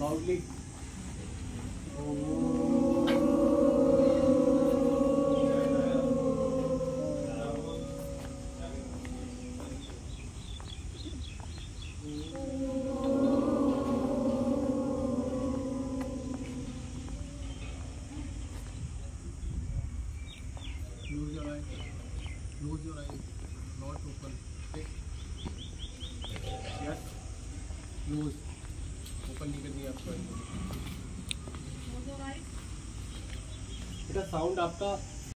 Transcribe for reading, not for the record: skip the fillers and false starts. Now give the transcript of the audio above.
loudly. Close your eyes. Close your eyes. Not open. Okay. Yes. Close. Open नहीं करनी आपको. Close your eyes. बेटा sound आपका